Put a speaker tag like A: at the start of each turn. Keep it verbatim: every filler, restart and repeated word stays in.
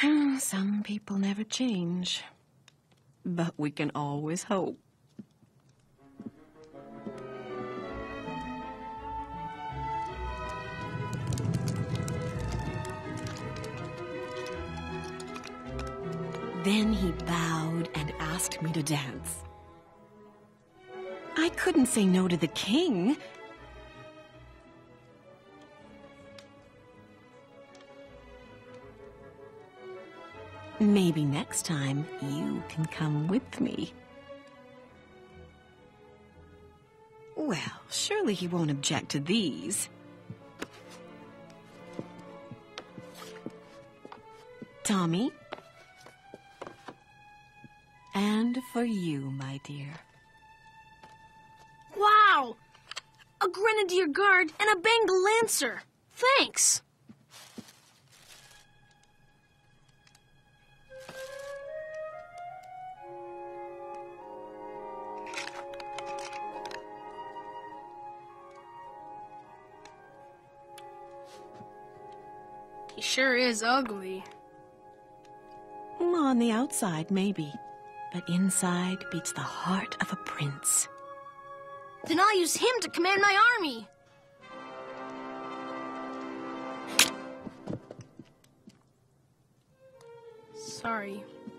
A: Some people never change. But we can always hope. Then he bowed and asked me to dance. I couldn't say no to the king. Maybe next time you can come with me. Well, surely he won't object to these. Tommy? And for you, my dear.
B: Wow! A Grenadier Guard and a Bengal Lancer. Thanks! He sure is ugly.
A: On the outside, maybe. But inside beats the heart of a prince.
B: Then I'll use him to command my army. Sorry.